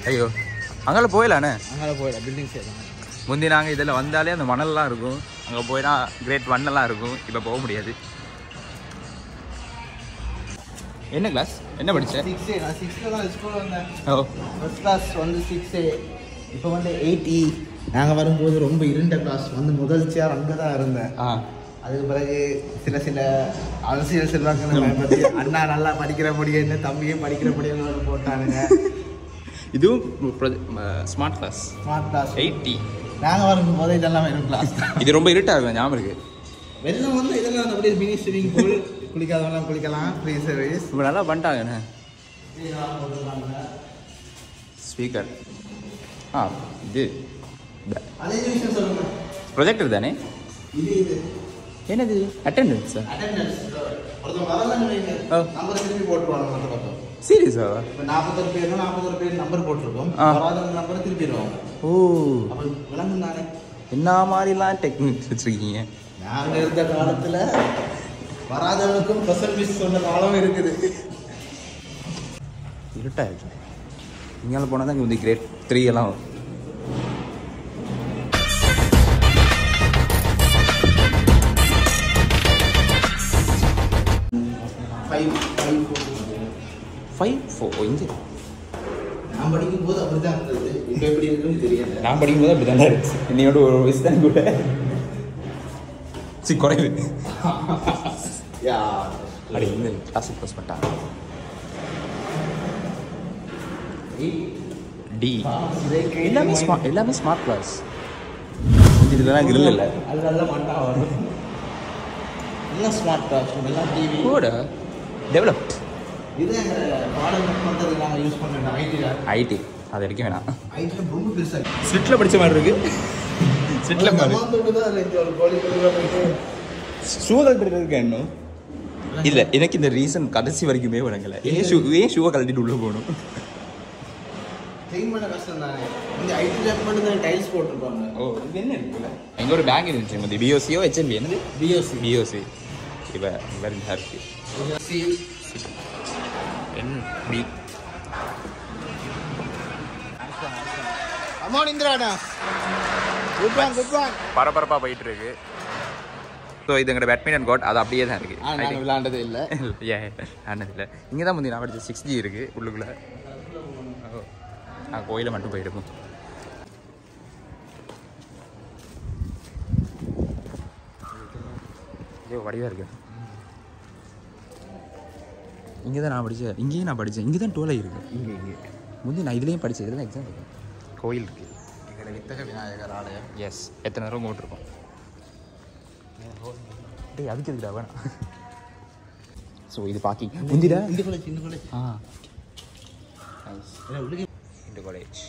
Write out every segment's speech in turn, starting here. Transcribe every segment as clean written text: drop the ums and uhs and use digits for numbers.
ஐயோ அங்கே போயிடலாண்ணே. அங்கே போயிடலாம் பில்டிங் சைடு. முந்தி நாங்கள் இதில் வந்தாலே அந்த மணல்லாம் இருக்கும், அங்கே போயினா கிரேட் 1 இருக்கும். இப்போ போக முடியாது. என்ன கிளாஸ் என்ன படித்தேன்? 6A. நான் 6A தான் ஸ்கூலில் வந்தேன். ஓ ஃபஸ்ட் கிளாஸ் வந்து 6A. இப்போ வந்து 8E. நாங்கள் வரும்போது ரொம்ப இருண்ட கிளாஸ் வந்து முதல் சேர் அங்கே தான் இருந்தேன். அதுக்கு பிறகு சில அரசியல் செல்வாக்குன்னு பயன்படுத்தி அண்ணா நல்லா படிக்கிற முடியும்னு தம்பியும் படிக்கிற முடியும்னு போட்டானுங்க. இதுவும் ஸ்மார்ட் கிளாஸ். 8E. நாங்கள் வரும்போது இதெல்லாம் வெறும் கிளாஸ். இது ரொம்ப இருட்டாக இருக்கும், ஞாபகம் இருக்குது. வெள்ளம் வந்து இதெல்லாம் அப்படியே மினி ஸ்விமிங் பூல், குளிக்காதவங்களாம் குளிக்கலாம், ஃப்ரீ சர்வீஸ். இப்போ நல்லா பண்ணிட்டாங்கண்ணே. ஸ்பீக்கர் இது அதே விஷயம் சொல்லுங்க. ப்ரொஜெக்டர் தானே இது? என்னது? அட்டெண்டன்ஸ். ஒருத்தவங்க வரலன்னு வைங்க, நம்பர் திருப்பி போட்டுருவாங்க மற்ற பக்கம். சீரியஸா? இப்போ 41 பேர்னா 41 பேர் நம்பர் போட்டிருக்கோம், வராத நம்பரை திருப்பிடுவாங்க. ஓ அப்போ விளங்கும் தானே. என்ன மாதிரிலாம் டெக்னிக்ஸ் வச்சுருக்கீங்க? நாங்கள் இருந்த காலத்தில் வராதவனுக்கும் ஸ்பெஷல் மிஸ் சொன்ன காலம் இருக்குது. இருட்டாயிடுச்சு. இங்கே போனால் தான் இங்கே வந்து கிரேட் 3 எல்லாம் வரும். இங்கே நான் படிக்கும்போது அப்படி தான் இருந்தது. இப்போ எப்படி இருக்குன்னு தெரியல. நான் படிக்கும்போது அப்படி தானே இருந்துச்சு. என்னையோட ஒரு வயசு தான் கூட குறைவு. அப்படி இந்த கிளாஸுக்கு போஸ்ட் பண்ணிட்டாங்க. டி எல்லாமே ஸ்மார்ட் கிளாஸ். இதெல்லாம் கிரில் இல்லை, அதெல்லாம் மாட்டா வரும். எல்லாம் ஸ்மார்ட் கிளாஸ், எல்லாம் டிவி கூட டெவலப்ட். இது பாடம் பண்ணுறது நாங்கள் யூஸ் பண்ணுறோம். ஐடி அது வரைக்கும் வேணாம். ஐடி ரொம்ப பெருசாக ஸ்லிட்டில் படித்த மாதிரி இருக்கு. ஸ்லிட்டில் ஷூ கழட்டு இருக்கு இன்னும் இல்லை. எனக்கு இந்த ரீசன் கடைசி வரைக்குமே வழங்கலை. ஏன் ஷூவை கழட்டிட்டு உள்ளே போகணும்? க்ளீன் பண்ண கஷ்டம் தானே. இந்த ஐடி லேப் மட்டும் தான் டைல்ஸ் போட்டிருப்பாங்க. ஓ இது என்ன இருக்குல்ல? எங்கே ஒரு பேங்க் இருந்துச்சு மதி, பிஓசியோ ஹெச்என்பி. என்னது? பிஓசி. இப்போ வெரி ஹாப்பி. பரபரப்பாக போயிட்டு இருக்கு. ஸோ இது எங்களோட பேட்மிண்டன் கோர்ட், அது அப்படியே தான் இருக்குது. விளையாண்டது இல்லை. ஆனது இல்லை. இங்கே தான் முந்தி நான் படித்த 6G இருக்குது உள்ளுக்குள்ளே. நான் கோயிலை மட்டும் போயிருப்போம். இதே வடிவாக இருக்கு. இங்கே தான் நான் படித்தேன். இங்கேயும் நான் படித்தேன். இங்கே தான் 12 இருக்குது. இங்கே முந்தி நான் இதுலேயும் படித்தேன். இதில் தான் எக்ஸாம் இருக்குது. கோயில் இருக்குது. எங்களை வித்தக விநாயகர் ஆலயம். எஸ். எத்தனை நேரம் போட்டிருக்கோம்? டேய் அதுக்கு எதுக்குடா வேணாம். ஸோ இது பார்க்கிங் முந்திடா. இந்த காலேஜ் இந்த காலேஜ்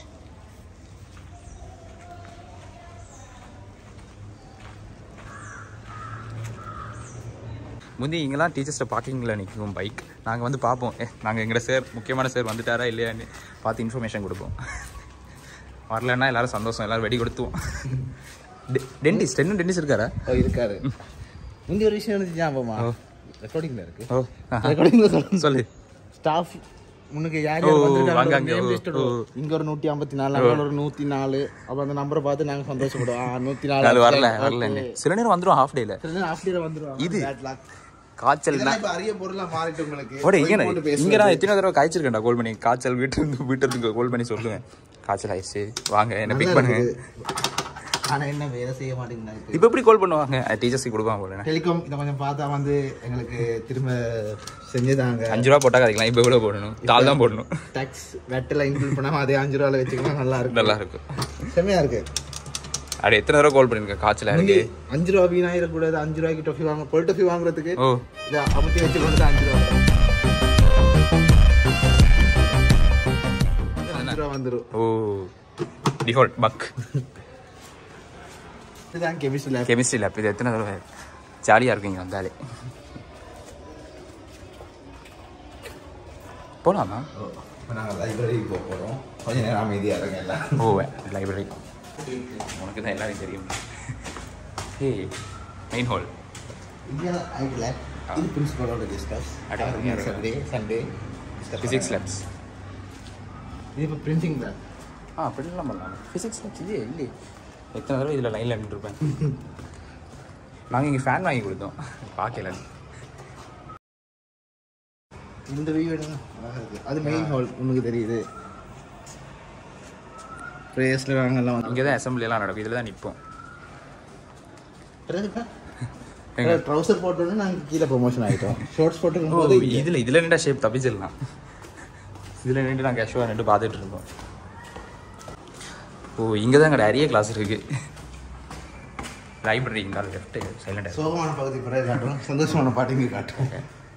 முந்தி இங்கெல்லாம் டீச்சர்ஸ்ட்டை பார்க்கிங்கில் நிற்கும் பைக். நாங்கள் வந்து பார்ப்போம், நாங்கள் எங்களோட சார் முக்கியமான சார் வந்துட்டாரா இல்லையான்னு பார்த்து இன்ஃபர்மேஷன் கொடுப்போம். வரலன்னா எல்லோரும் சந்தோஷம், எல்லோரும் வெடி கொடுத்துவோம். டென்டிஸ்ட் இன்னும் டென்டிஸ்ட் இருக்காரா? இருக்காரு. முந்தி ஒரு விஷயம் இருந்துச்சு ஞாபகமா? ரெக்கார்டிங்கில் இருக்கு. ரெக்கார்டிங்கில் சொல்லு. ஸ்டாஃப் முன்னுக்கு யார் இங்கே ஒரு 154, அங்கே ஒரு 104. அப்போ அந்த நம்பரை பார்த்து நாங்கள் சந்தோஷப்படுவோம். 104 வரல. சில நேரம் வந்துடும் ஹாஃப் டேல. வந்துடும். இது காய்ச்சல் அரிய பொருளாக மாறிட்டு உங்களுக்கு. இங்கே நான் எத்தனை தடவை காய்ச்சிருக்கேன்டா கால் பண்ணி. காய்ச்சல் வீட்டுக்கு கால் பண்ணி சொல்லுவேன், காய்ச்சல் ஆயிடுச்சு வாங்க என்ன பிக் பண்ணுங்க. ஆனால் என்ன வேலை செய்ய மாட்டேங்கிறாங்க. இப்போ எப்படி கால் பண்ணுவாங்க? டீச்சர்ஸுக்கு கொடுப்பாங்க போல. டெலிகாம் இதை கொஞ்சம் பார்த்தா வந்து எங்களுக்கு திரும்ப செஞ்சுதாங்க. 5 ரூபா போட்டால் அதுக்கலாம். இப்போ எவ்வளோ போடணும்? தாள் தான் போடணும். டேக்ஸ் வெட்டில் இன்க்ளூட் பண்ணாமல் அதே 5 ரூபாவில் வச்சுக்கலாம். நல்லா இருக்கும். செம்மையாக இருக்கு. அப்படி எத்தனை தடவை கால் பண்ணிருக்கேன் காய்ச்சல் இருக்கு. 5 ரூபா வீணாயிடக்கூடாது. 5 ரூபாய்க்கு டொஃபி வாங்க, பொல் டொஃபி வாங்குறதுக்கு இதை அமுத்தி வச்சு கொண்டு 5 ரூபா வந்துடும். Oh default bug. இதுதான் கெமிஸ்ட்ரி லேப். இது எத்தனை தடவை ஜாலியாக இருக்குங்க வந்தாலே. போகலாமா? நாங்கள் லைப்ரரிக்கு போக போகிறோம். கொஞ்சம் நேரம் அமைதியாக இருங்க எல்லாம். போவேன் லைப்ரரி. உனக்கு தான் எல்லாரும் தெரியும். ஏய் மெயின் ஹால். இது பிரின்சிபலோட guest house. Saturday Sunday physics labs. இது இப்போ பிரிண்டிங் லேப். அப்படிலாம் பண்ணலாம். ஃபிசிக்ஸ் இல்லையே இல்லையே, எத்தனை தடவை இதில் லைனில் நின்றுருப்பேன். நாங்கள் இங்கே ஃபேன் வாங்கி கொடுத்தோம், பார்க்கல. இந்த வியூ அது மெயின் ஹால் உங்களுக்கு தெரியுது. ப்ரேயர்ஸில் வாங்கலாம். இங்கே தான் அசம்பிளியெல்லாம் நடக்கும், இதில் தான் நிற்போம். ட்ரௌசர் போட்டோன்னு நாங்கள் கீழே ப்ரொமோஷன் ஆகிட்டோம். ஷார்ட்ஸ் போட்டுக்கும் போது இதில் நின்றா ஷேப் தப்பிச்சிடலாம். இதில் நின்று நாங்கள் கேஷுவாக நின்று பார்த்துட்டு இருந்தோம். இங்கே தான் எங்களோட அரிய கிளாஸ் இருக்குது. லைப்ரரி இங்கே லெஃப்ட்டு சைலண்டாக. சோகமான பகுதி பிறகு காட்டுவோம், சந்தோஷமான பாட்டிங்க காட்டுவோம்.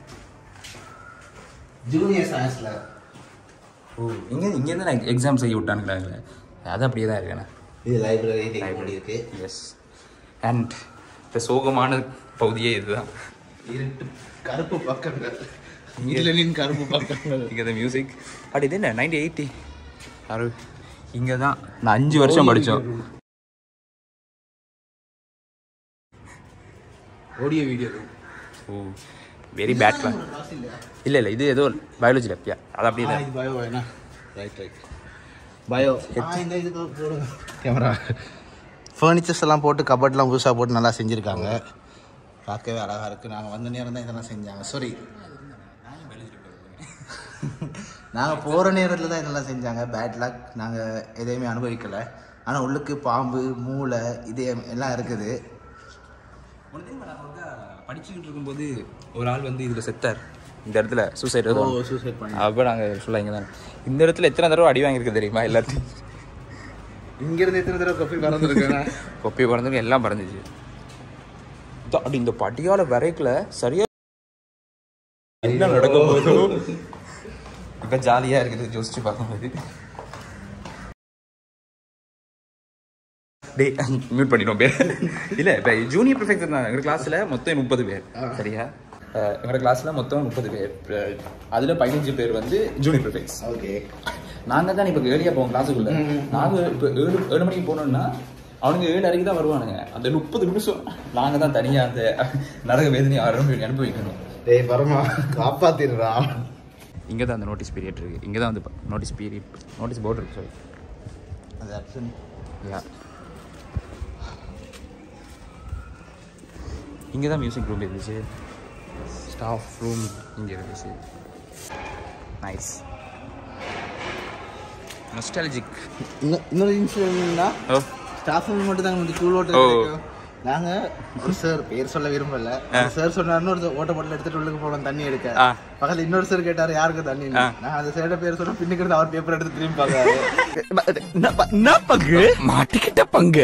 ஜூனியர் சயின்ஸில் இங்கேருந்து நான் எக்ஸாம் செய்ய விட்டானுங்களா, அது அப்படியே தான் இருக்கேண்ணா. இது லைப்ரரி இருக்குது. எஸ். அண்ட் இந்த சோகமான பகுதியே இதுதான். இருட்டு கருப்பு பக்கங்கள், மித்லனின் கருப்பு பக்கங்கள். இங்கே தான் மியூசிக். பட் இது என்ன 1980 இங்கே தான் நான் 5 வருஷம் படித்தோம். Audio video. Very bad class. இல்லை இது ஏதோ பயாலஜி லேப்யா, அது அப்படியே தான். இது பயோ வேணா. Right bio. இந்த இதுக்கு போடுங்க கேமரா. ஃபர்னிச்சர்ஸ் எல்லாம் போட்டு கபர்ட்லாம் புதுசாக போட்டு நல்லா செஞ்சுருக்காங்க. பார்க்கவே அழகாக இருக்குது. நாங்கள் வந்த நேரம் தான் இதெல்லாம் செஞ்சாங்க. சாரி, நாங்கள் போகிற நேரத்தில் தான் இதெல்லாம் செஞ்சாங்க. பேட் லக், நாங்கள் எதையுமே அனுபவிக்கலை. ஆனால் உள்ளுக்கு பாம்பு, மூளை, இதயம் எல்லாம் இருக்குது. படிச்சுக்கிட்டு இருக்கும்போது ஒரு ஆள் வந்து இதில் செத்தார், இந்த இடத்துல சூசைட் பண்ணி. அப்போ நாங்கள் ஃபுல்லாக இங்கே தான். இந்த இடத்துல எத்தனை தடவை அடி வாங்கியிருக்கு தெரியுமா எல்லாத்தையும். இங்கேருந்து எத்தனை தடவை கொப்பி பறந்துருக்கேன். கொப்பி பறந்துருக்கு, எல்லாம் பறந்துச்சு. அப்படி இந்த படியால் வரைக்கல சரியா என்ன நடக்கும் போது இப்போ ஜாலியாக இருக்குது யோசிச்சு பார்க்கும்போது. டே மியூட் பண்ணிட்டோம் பேர். இல்லை இப்போ ஜூனியர் ப்ரொஃபெசர் தான். எங்கள் கிளாஸில் மொத்தம் 30 பேர். சரியா, எங்களோட கிளாஸில் மொத்தம் 30 பேர். அதில் 15 பேர் வந்து ஜூனியர் ப்ரொஃபெக்ஸ். ஓகே, நாங்கள் தான் இப்போ ஏர்லியாக போவோம் கிளாஸுக்குள்ளே. நாங்கள் இப்போ 7 மணிக்கு போனோம்னா அவனுங்க 7:30 தான் வருவானுங்க. அந்த 30 நிமிஷம் நாங்கள் தான் தனியாக அந்த நரக வேதனையை அனுபவிக்கணும். டேய் பரமா காப்பாத்திடுறா. இங்கே தான் அந்த நோட்டீஸ் பீரியட் இருக்குது. இங்கே தான் வந்து நோட்டீஸ் போர்டு இருக்குது. சாரி, அது ஆப்ஷன். யா, இங்கே தான் மியூசிக் ரூம் இருந்துச்சு, ஸ்டாஃப் ரூம் இங்கே இருந்துச்சு. Nice, nostalgic. இன்னொரு இன்சிடென்ட்னா ஸ்டாஃப் ரூம் மட்டும் தாங்க வந்து கூல் ஓட்டல். நாங்கள் ஒரு சார் பேர் சொல்ல விரும்பல, சார் சொன்னார்னு ஒரு ஓட்ட பாட்டில் எடுத்துட்டு உள்ளுக்கு போனோம் தண்ணி எடுக்க. பக்கத்தில் இன்னொரு சார் கேட்டார் யாருக்கு தண்ணி. நான் அந்த சைட பேர் சொன்ன பின்னுக்கு இருந்து அவர் பேப்பர் எடுத்து திரும்பி பார்க்காரு. மாட்டிக்கிட்ட பங்கு.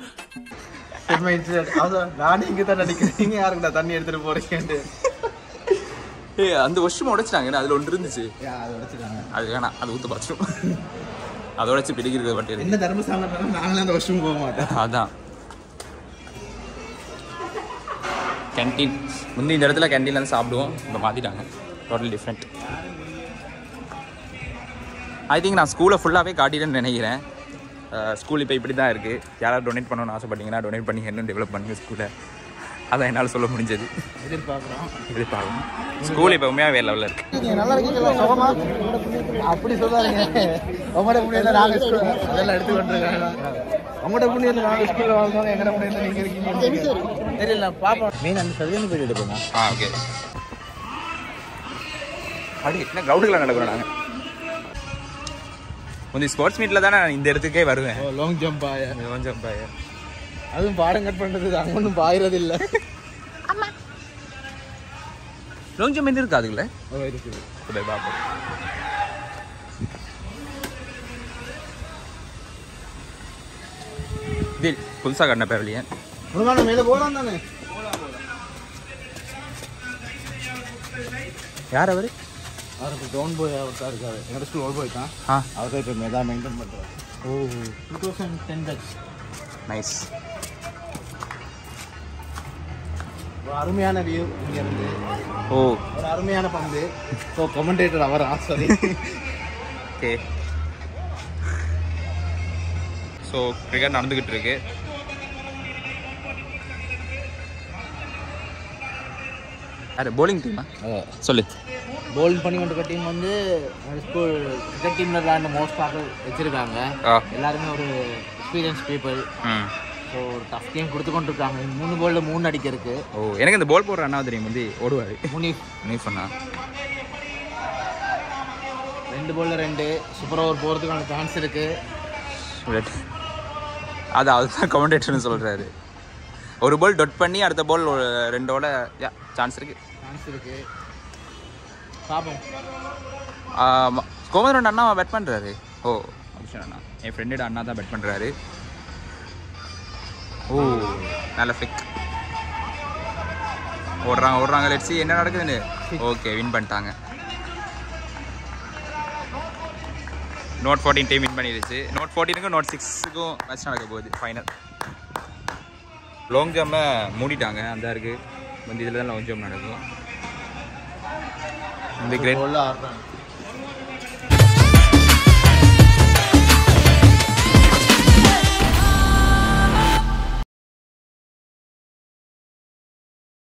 நானும் இங்கே தான் நடிக்கிறீங்க, யாருக்குடா தண்ணி எடுத்துட்டு போறீங்கன்ட்டு. அந்த வருஷம் உடைச்சிட்டாங்க. அதில் ஒன்று இருந்துச்சு, அது உடைச்சிட்டாங்க. அது வேணாம், அது ஊற்ற பாத்ரூம் அதை உடைச்சு பிடிக்கிறது பட்டு. என்ன தர்மசாலம் நாங்களும் அந்த வருஷம் போக மாட்டோம். அதான் கேன்டீன். முந்தைய இந்த இடத்துல கேன்டீன்ல வந்து சாப்பிடுவோம், இப்போ மாற்றிட்டாங்க. Total different. ஐ திங்க் நான் ஸ்கூலை ஃபுல்லாகவே காட்டிட்டேன்னு நினைக்கிறேன். ஸ்கூல் இப்போ இப்படி தான் இருக்குது. யாராவது டொனேட் பண்ணணும்னு ஆசைப்பட்டீங்கன்னா டொனேட் பண்ணி இன்னும் டெவலப் பண்ணுங்க ஸ்கூலை. அதான் என்னால் சொல்ல முடிஞ்சது. எதிர்பார்க்கணும். ஸ்கூல் இப்போ உண்மையாக வேறு லெவலில் இருக்குது. நல்லா இருக்கீங்களா சோகமா? அப்படி சொல்லாதீங்க. உங்களோட புண்ணியத்தை நாங்கள் ஸ்கூல் அதெல்லாம் எடுத்து கொண்டிருக்காங்க. உங்களோட புண்ணியத்தை நாங்கள் ஸ்கூலில் வாழ்ந்தோம், எங்களோட புண்ணியத்தை நீங்கள் இருக்கீங்க. தெரியல பாப்பா மீன் அந்த சரியான போய் எடுப்போம். ஓகே. அப்படி என்ன கிரவுண்டுக்குலாம் நடக்கிறோம் நாங்கள். கொஞ்சம் ஸ்போர்ட்ஸ் மீட்டில் தானே நான் இந்த இடத்துக்கே வருவேன். லாங் ஜம்ப் ஆய அதுவும் பாடம் கட் பண்ணுறது அங்கே ஒன்றும் பாயிறது இல்லை. லாங் ஜம்ப் என்ன இருக்காதுல்ல? இருக்குது. பார்ப்போம். இது புதுசாக கண்ண பேரலையே முருகான மேலே போகலாம் தானே. யார் அவர்? அவருக்கு டவுன் போய் அவர்தான் இருக்காரு. எங்கள் ஸ்கூல் ஓல் போய் தான். அவர் தான் இப்போ மெதா மெயின்டைன் பண்ணுறாரு. 2010 பேட்ச். நைஸ். ஒரு அருமையான வியூ இங்கேருந்து. ஒரு அருமையான பந்து. ஸோ கமெண்டேட்டர் அவர் சாரி. ஓகே. ஸோ கிரிக்கெட் நடந்துக்கிட்டு இருக்கு. யார் bowling டீமா சொல்லு. bowling பண்ணி கொண்டு டீம் வந்து ஸ்கூல் கிரிக்கெட் டீமில் விளையாண்ட மோஸ்ட் ஆக்கள் வச்சுருக்காங்க. எல்லாருமே ஒரு எக்ஸ்பீரியன்ஸ் பீப்புள். ஸோ ஒரு டஃப் கேம் கொடுத்து கொண்டு இருக்காங்க. 3 பாலில் 3 அடிக்கிறதுக்கு. எனக்கு இந்த பால் போடுற அண்ணா தெரியும் வந்து ஓடுவார். முனீஃப் பண்ணா 2 பாலில் 2 சூப்பர் ஓவர் போகிறதுக்கான சான்ஸ் இருக்குது. அதுதான் கமெண்டேட்டர்னு சொல்கிறாரு. ஒரு பால் டொட் பண்ணி அடுத்த பால் 2ஓட சான்ஸ் இருக்குது. பார்ப்போம். கோமந்தன் அண்ணா பெட் பண்ணுறாரு. அபிஷன் அண்ணா என் ஃப்ரெண்டோட அண்ணா தான் பெட் பண்ணுறாரு. நல்ல ஃபிக் ஓடுறாங்க. லெட்ஸ் see என்ன நடக்குதுன்னு. ஓகே வின் பண்ணிட்டாங்க. நோட் 14 டீம் வின் பண்ணிடுச்சு. நோட் 14க்கும் நோட் 6க்கும் மேட்ச் நடக்க போகுது ஃபைனல். லாங் ஜம்மை மூடிட்டாங்க. அந்த இருக்குது வந்து இதில் தான் லாங் ஜம்ப் நடக்கும். இந்த கிரேட்